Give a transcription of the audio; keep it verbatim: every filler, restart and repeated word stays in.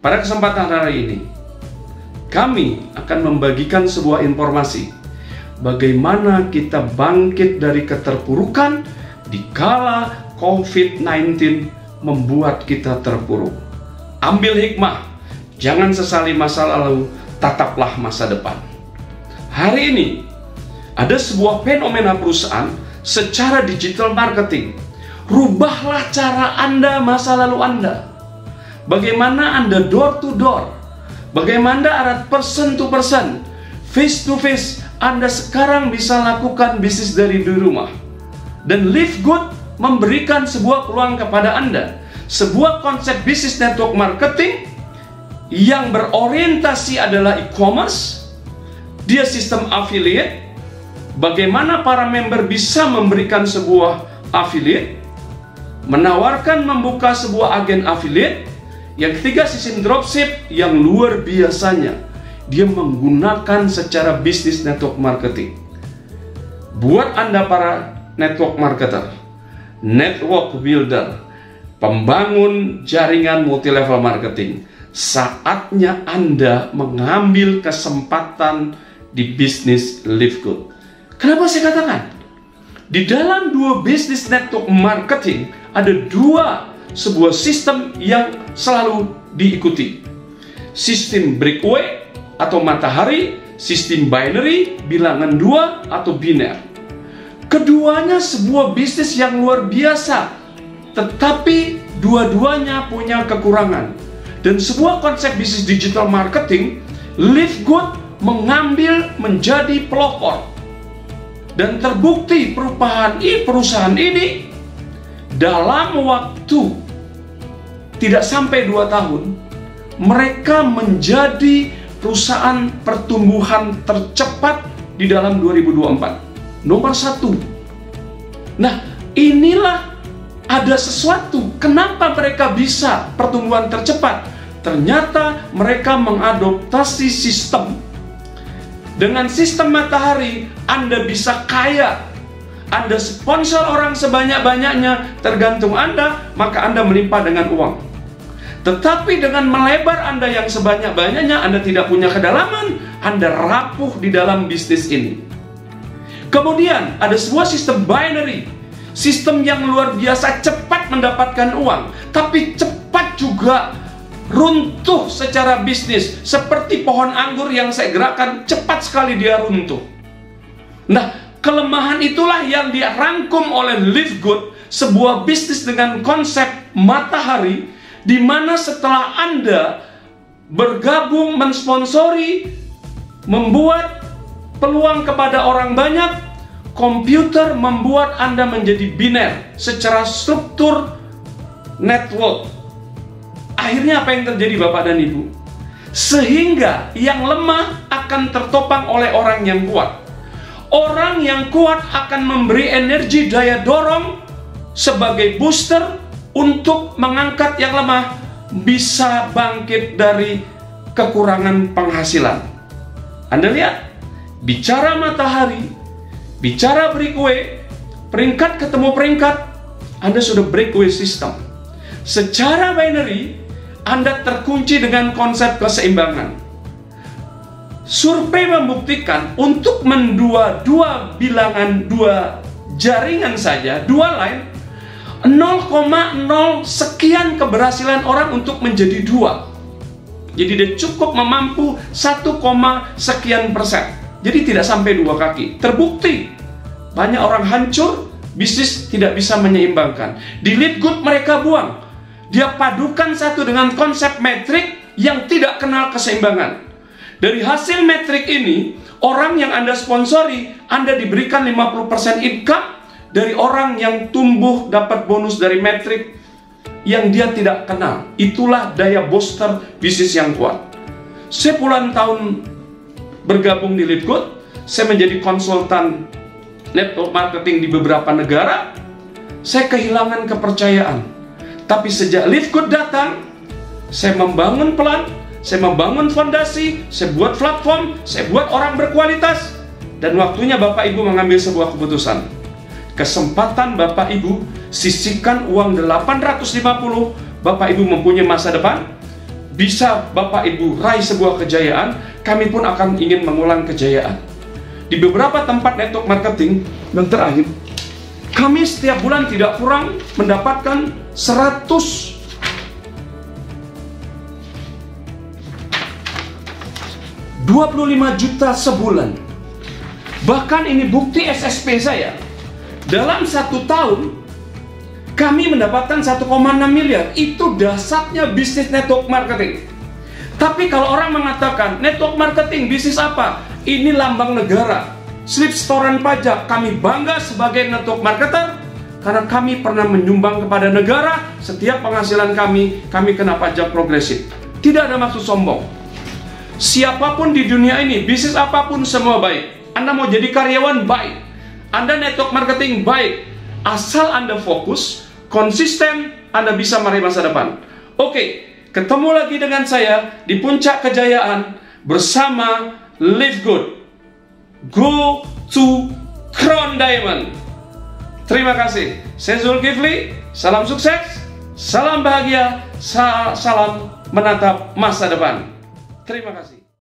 Pada kesempatan hari ini, kami akan membagikan sebuah informasi bagaimana kita bangkit dari keterpurukan di kala COVID sembilan belas membuat kita terpuruk. Ambil hikmah, jangan sesali masa lalu, tataplah masa depan. Hari ini ada sebuah fenomena perusahaan secara digital marketing. Rubahlah cara Anda masa lalu Anda. Bagaimana Anda door to door, bagaimana Anda person to person, face to face. Anda sekarang bisa lakukan bisnis dari di rumah. Dan Live Good memberikan sebuah peluang kepada Anda, sebuah konsep bisnis network marketing yang berorientasi adalah e-commerce. Dia sistem affiliate. Bagaimana para member bisa memberikan sebuah affiliate, menawarkan membuka sebuah agen affiliate. Yang ketiga, sistem dropship yang luar biasanya. Dia menggunakan secara bisnis network marketing. Buat Anda para network marketer, network builder, pembangun jaringan multi level marketing, saatnya Anda mengambil kesempatan di bisnis Live Good. Kenapa saya katakan? Di dalam dua bisnis network marketing ada dua sebuah sistem yang selalu diikuti. Sistem breakaway atau matahari, sistem binary, bilangan dua atau biner. Keduanya sebuah bisnis yang luar biasa, tetapi dua-duanya punya kekurangan. Dan sebuah konsep bisnis digital marketing, Live Good mengambil menjadi pelopor. Dan terbukti perubahan ini, perusahaan ini dalam waktu tidak sampai dua tahun, mereka menjadi perusahaan pertumbuhan tercepat di dalam dua ribu dua puluh empat. Nomor satu. Nah, inilah ada sesuatu. Kenapa mereka bisa pertumbuhan tercepat? Ternyata mereka mengadoptasi sistem. Dengan sistem matahari, Anda bisa kaya. Anda sponsor orang sebanyak-banyaknya, tergantung Anda, maka Anda melimpah dengan uang. Tetapi dengan melebar Anda yang sebanyak-banyaknya, Anda tidak punya kedalaman, Anda rapuh di dalam bisnis ini. Kemudian ada sebuah sistem binary, sistem yang luar biasa cepat mendapatkan uang, tapi cepat juga runtuh secara bisnis. Seperti pohon anggur yang saya gerakkan, cepat sekali dia runtuh. Nah, kelemahan itulah yang dirangkum oleh Live Good, sebuah bisnis dengan konsep matahari, di mana setelah Anda bergabung mensponsori, membuat peluang kepada orang banyak, komputer membuat Anda menjadi biner secara struktur network. Akhirnya apa yang terjadi Bapak dan Ibu? Sehingga yang lemah akan tertopang oleh orang yang kuat. Orang yang kuat akan memberi energi daya dorong sebagai booster untuk mengangkat yang lemah bisa bangkit dari kekurangan penghasilan. Anda lihat, bicara matahari, bicara breakaway, peringkat ketemu peringkat, Anda sudah breakaway system. Secara binary, Anda terkunci dengan konsep keseimbangan. Survei membuktikan untuk mendua dua bilangan, dua jaringan saja, dua line, nol koma nol sekian keberhasilan orang untuk menjadi dua. Jadi dia cukup memampu satu, sekian persen. Jadi tidak sampai dua kaki. Terbukti banyak orang hancur, bisnis tidak bisa menyeimbangkan. Di Live Good mereka buang. Dia padukan satu dengan konsep metrik yang tidak kenal keseimbangan. Dari hasil metrik ini, orang yang Anda sponsori, Anda diberikan lima puluh persen income dari orang yang tumbuh dapat bonus dari metrik yang dia tidak kenal. Itulah daya booster bisnis yang kuat. Saya puluhan tahun bergabung di Live Good, saya menjadi konsultan network marketing di beberapa negara. Saya kehilangan kepercayaan. Tapi sejak Live Good datang, saya membangun pelan, saya membangun fondasi, saya buat platform, saya buat orang berkualitas. Dan waktunya Bapak Ibu mengambil sebuah keputusan. Kesempatan Bapak Ibu, sisihkan uang delapan ratus lima puluh, Bapak Ibu mempunyai masa depan. bisa Bapak Ibu raih sebuah kejayaan, kami pun akan ingin mengulang kejayaan. Di beberapa tempat network marketing yang terakhir, kami setiap bulan tidak kurang mendapatkan seratus dua puluh lima juta sebulan. Bahkan ini bukti S S P saya. Dalam satu tahun kami mendapatkan satu koma enam miliar. Itu dasarnya bisnis network marketing. Tapi kalau orang mengatakan network marketing bisnis apa? Ini lambang negara, slip setoran pajak. Kami bangga sebagai network marketer karena kami pernah menyumbang kepada negara. Setiap penghasilan kami, kami kena pajak progresif. Tidak ada maksud sombong. Siapapun di dunia ini, bisnis apapun semua baik. Anda mau jadi karyawan, baik. Anda network marketing, baik. Asal Anda fokus, konsisten, Anda bisa meraih masa depan. Oke, ketemu lagi dengan saya di puncak kejayaan bersama Live Good. Go to Crown Diamond. Terima kasih. Saya Zulkifli, salam sukses, salam bahagia, salam menatap masa depan. Terima kasih.